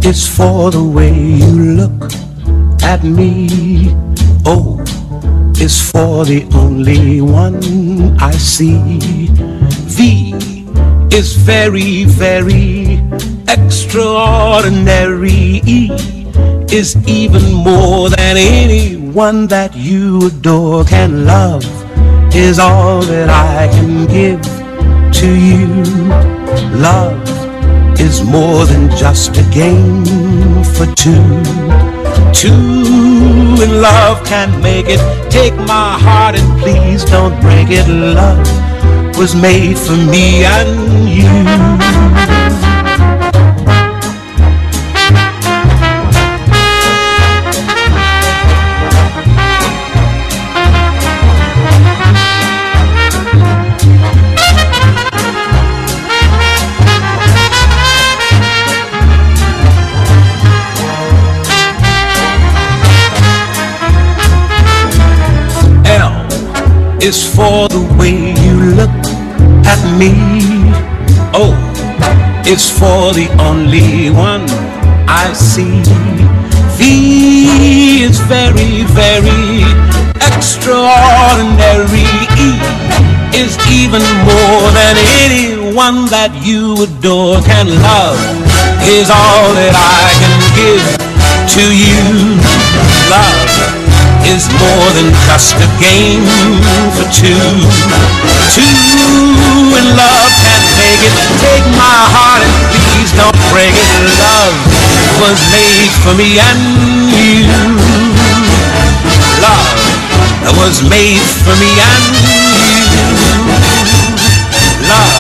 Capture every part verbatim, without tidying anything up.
is for the way you look at me. O is for the only one I see. V is very, very extraordinary. E is even more than anyone that you adore can love, is all that I can give to you. Love is more than just a game for two. Two in love can't make it. Take my heart and please don't break it. Love was made for me and you. Is for the way you look at me. O is for the only one I see. V is very, very extraordinary. E is even more than anyone that you adore can love, is all that I can give to you. Love is more than just a game for two. Two in love can't make it. Take my heart and please don't break it. Love was made for me and you. Love was made for me and you. Love.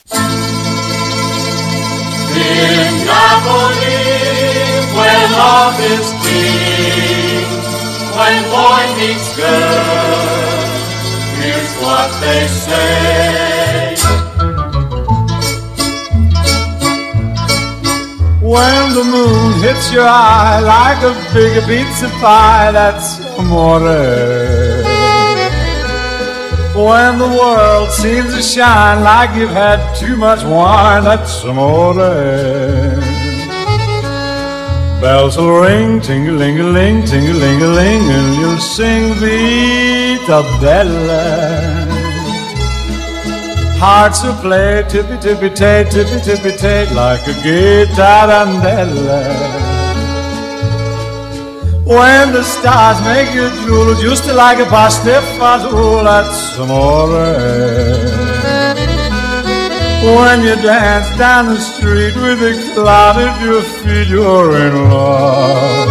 In Napoli, where love is king, when boy meets girl, here's what they say. When the moon hits your eye like a big pizza pie, that's amore. When the world seems to shine like you've had too much wine, that's amore. Bells will ring, ting-a-ling-a-ling, ting-a-ling-a-ling, and you'll sing Vita Bella. Hearts will play tippy-tippy-tay, tippy-tippy-tay, like a gay tarantella. When the stars make you drool, just like a pasta fazool, that's amore. When you dance down the street with a cloud at your feet, you're in love.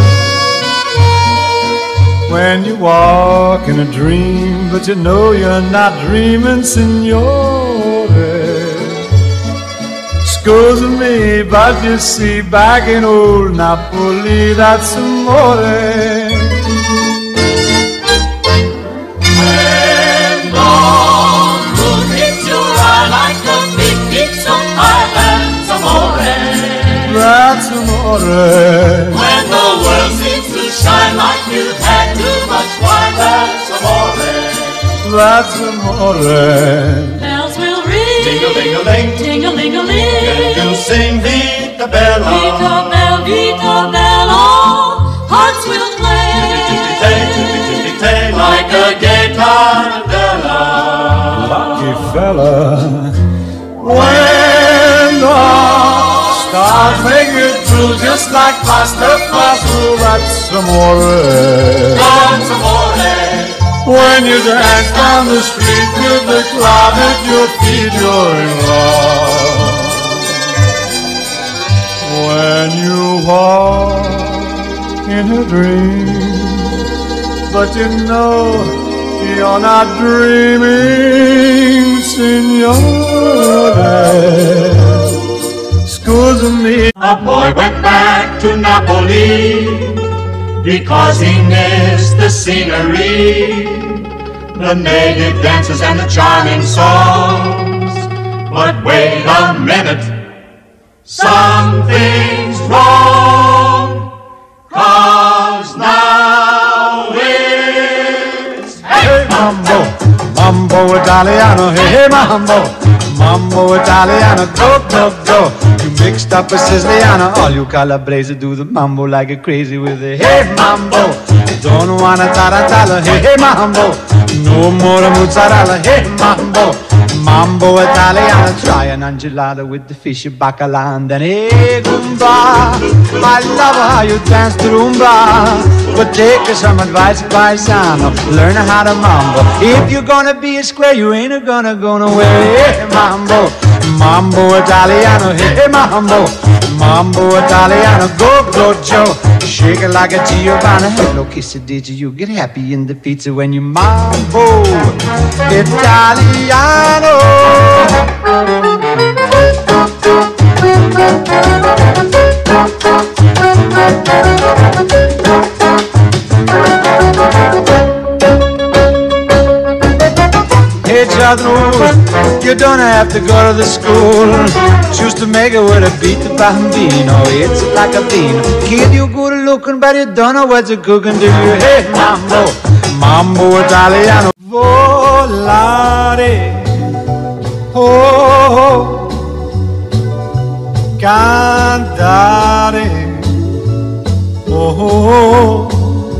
When you walk in a dream, but you know you're not dreaming, signore. Scusa me, but you see, back in old Napoli, that's amore. That's amore. When the world seems to shine like you've had too much wine, that's amore. That's amore. Bells will ring, Ting-a-ling-a-ling, ting-a-ling-a-ling, and you'll sing Vita Bella. Vita Bella, Vita Bella. Hearts will play, Tippy-tippy-tay, tippy-tippy-tay, like a gay tarantella. Lucky fella. When the stars make it through, just like pasta fazool, that's amore. That's amore. When you dance down the street with the cloud at your feet, you're in love. When you walk in a dream, but you know you're not dreaming, signore. Scusa me. A boy went back to Napoli because he missed the scenery, the native dances and the charming songs. But wait a minute, something's wrong, 'cause now it's hey, Mambo, mambo Italiano, hey, hey mambo, Mambo Italiano, go, go, go. You mixed up a Siciliano. All you Calabrese do the mambo like a crazy with a hey mambo. Don't wanna tarantella, hey, hey mambo. No more mozzarella, hey mambo. Mambo Italiano, try an angelada with the fish bacala and then hey Goomba. I love how you dance the rumba, but take some advice, paisano. Learn how to mambo. If you're gonna be a square, you ain't gonna go nowhere. Hey mambo, mambo Italiano, hey mambo. Mambo Italiano, go, go, Joe. Shake it like a Giovanna. Hello, kiss it, did you? You get happy in the pizza when you mambo Italiano. Hey, Chattanooga, you don't have to go to the school. Choose to make it with a beat the bambino. It's like a bean. Kid, you good looking, but you don't know what you're cooking, do you? Hey, mambo, mambo Italiano. Volare, oh, oh. Cantare, oh, oh, oh.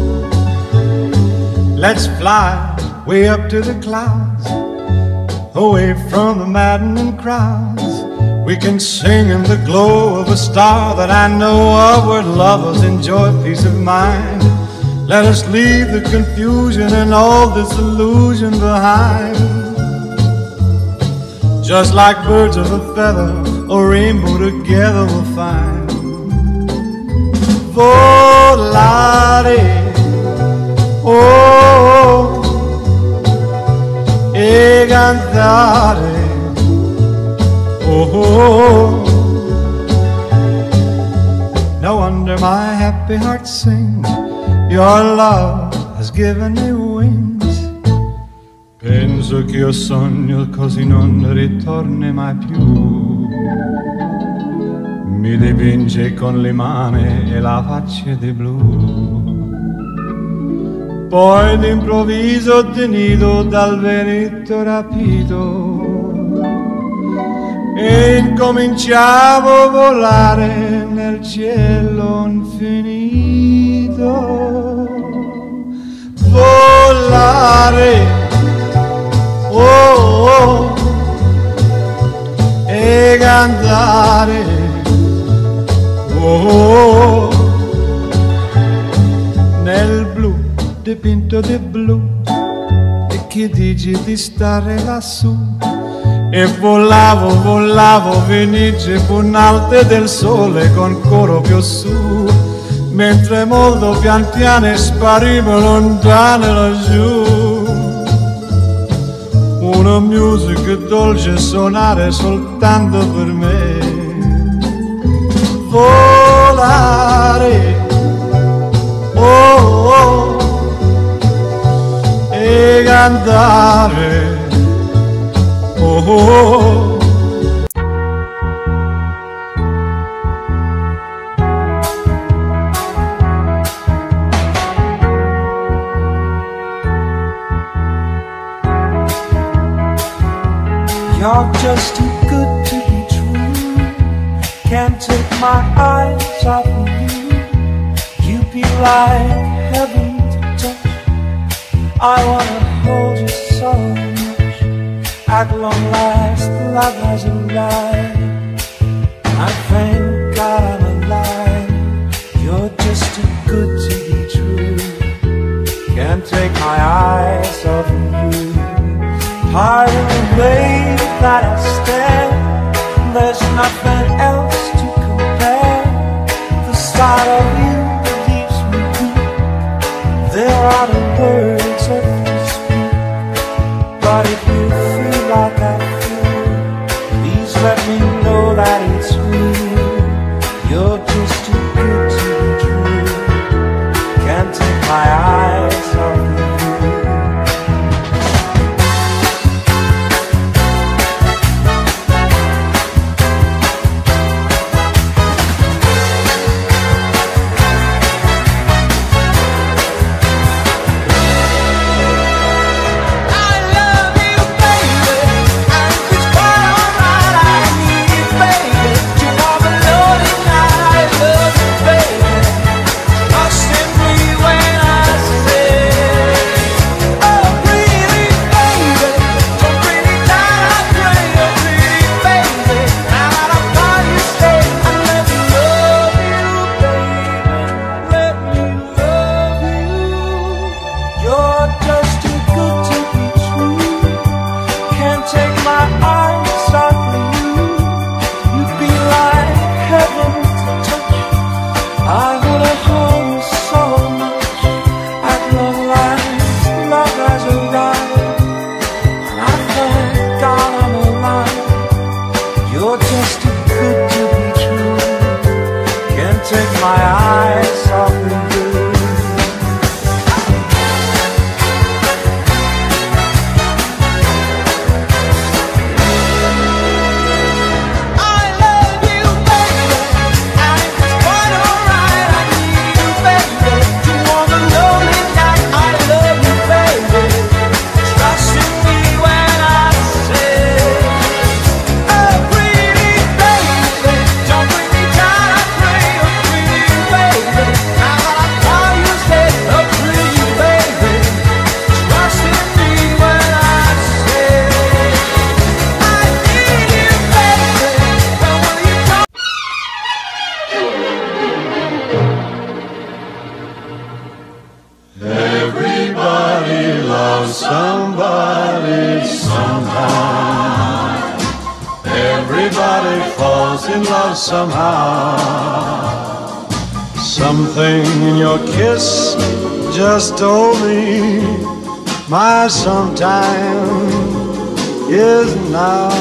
Let's fly way up to the clouds, away from the maddening crowds. We can sing in the glow of a star that I know of, where lovers enjoy peace of mind. Let us leave the confusion and all disillusion behind. Just like birds of a feather, a rainbow together we'll find. Volare, oh, e cantare, oh, oh. No wonder my happy heart sings. Your love has given me wings. Penso che io sogno così non ritorni mai più. Mi dipinge con le mani e la faccia di blu. Poi d'improvviso tenido dal vento rapito e incominciavo a volare nel cielo infinito. Volare, oh, oh, e cantare, oh, oh, nel blu dipinto di blu. E che dici di stare lassù? E volavo, volavo, fenice punalte del sole con coro più su, mentre molto pian piano sparivo lontano laggiù. Una musica dolce suonare soltanto per me. Volare, oh, oh, e cantare, oh, oh. You're just too good to be true. Can't take my eyes off of you. You be like heaven to touch. I wanna hold you so much. At long last, love has arrived. I thank God I'm alive. You're just too good to be true. Can't take my eyes off of you. Pardon the way that I stare. There's nothing else to compare. The sight of you leaves me weak. There are the words that you speak, but if you feel like I feel, please let me know that it's real. You're just too good to be true. Can't take my eyes off you. my eyes off of you, you'd be like heaven to touch. I wanna hold you so much. At long last, love has arrived, and I thank God I'm alive. You're just too good to be true. Can't take my eyes off of you. Somebody sometime. Everybody falls in love somehow. Something in your kiss just told me my sometime is now.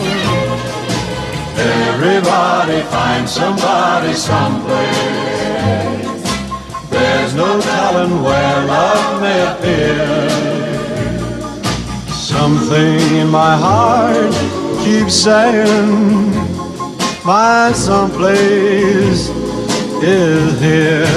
Everybody finds somebody someplace. There's no telling where love may appear. Something in my heart keeps saying my someplace is here.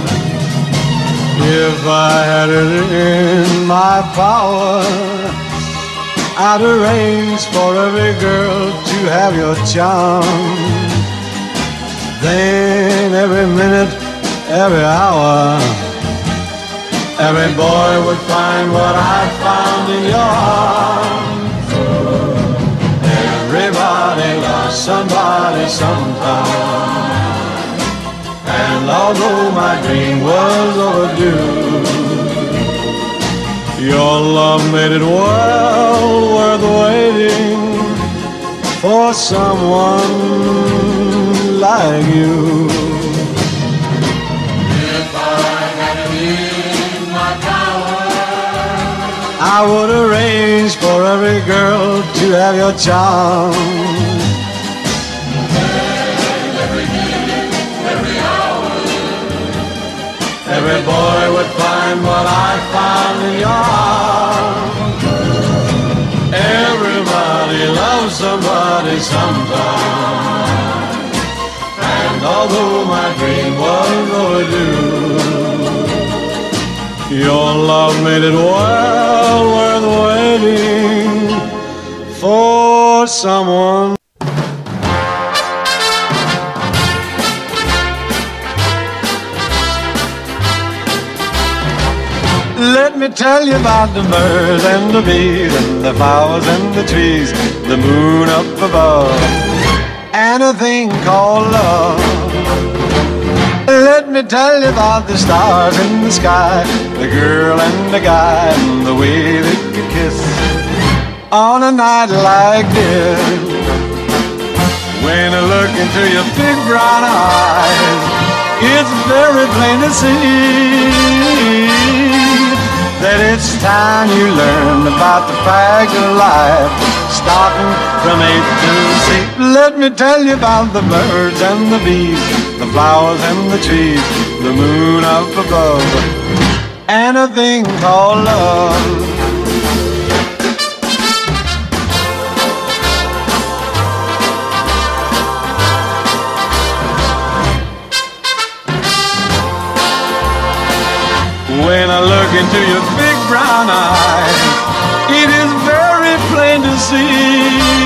If I had it in my power, I'd arrange for every girl to have your charm. Then every minute, every hour, every boy would find what I found in your arms. Everybody loves somebody sometime. And although my dream was overdue, your love made it well worth waiting for someone like you. I would arrange for every girl to have your charm. Every minute, every hour, every boy would find what I found in your arms. Everybody loves somebody sometime. And although my dream was overdue, your love made it well worth waiting for someone. Let me tell you about the birds and the bees and the flowers and the trees, the moon up above, and a thing called love. Let me tell you about the stars in the sky, the girl and the guy, and the way they could kiss on a night like this. When I look into your big brown eyes, it's very plain to see that it's time you learn about the fact of life, starting from A to Z. Let me tell you about the birds and the bees, the flowers and the trees, the moon up above, and a thing called love. When I look into your big brown eyes, it is very plain to see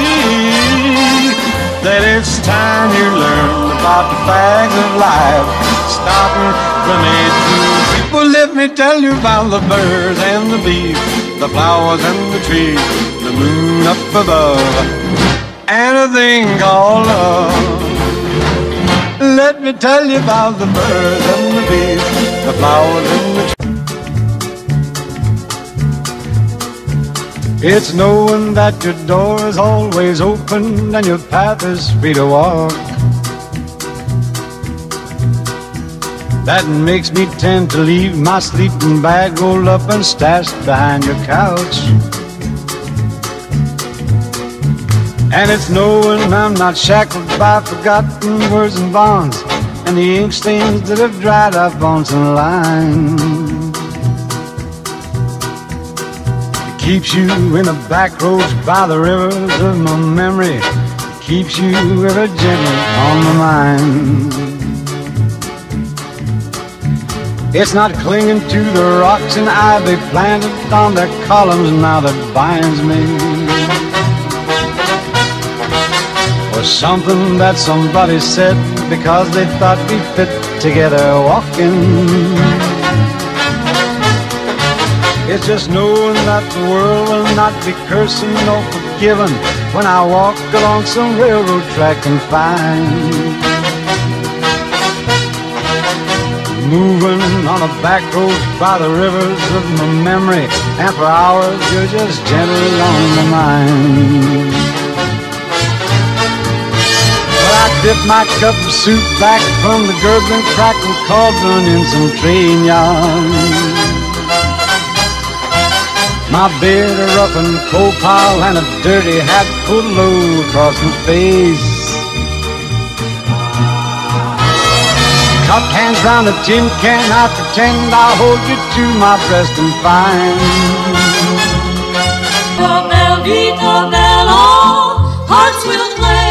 that it's time you learn about the facts of life, starting from A to Z. Well, let me tell you about the birds and the bees, the flowers and the trees, the moon up above, and a thing called love. Let me tell you about the birds and the bees, the flowers and the trees. It's knowing that your door is always open and your path is free to walk that makes me tend to leave my sleeping bag rolled up and stashed behind your couch. And it's knowing I'm not shackled by forgotten words and bonds and the ink stains that have dried up on some lines. It keeps you in the back roads by the rivers of my memory, keeps you ever gentle on my mind. It's not clinging to the rocks and ivy planted on their columns now that binds me, or something that somebody said because they thought we fit together walking. It's just knowing that the world will not be cursing nor forgiven when I walk along some railroad track and find, moving on a back road by the rivers of my memory, and for hours you're just gentle on my mind. I dip my cup of soup back from the gurgling, crackling cauldron in some train yard. My beard a roughened coal pile and a dirty hat pulled low across my face. Cupped hands round a tin can, I pretend I hold you to my breast and find. For Velveeta Bello, hearts will play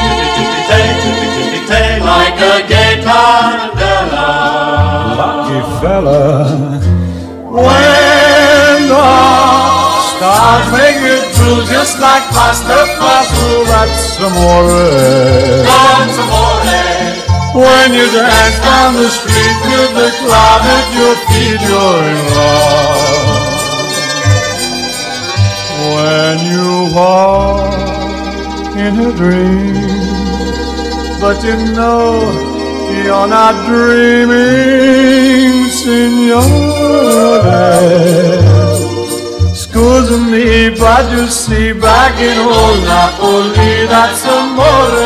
like a gay tarantella. Lucky fella, when the stars make it through just like pasta flasso, that's amore. That's amore. When you dance down the street with the cloud at your feet, you're in love. When you walk in a dream, but you know you're not dreaming, signore. Scusa me, but you see, back in old Napoli, that's amore.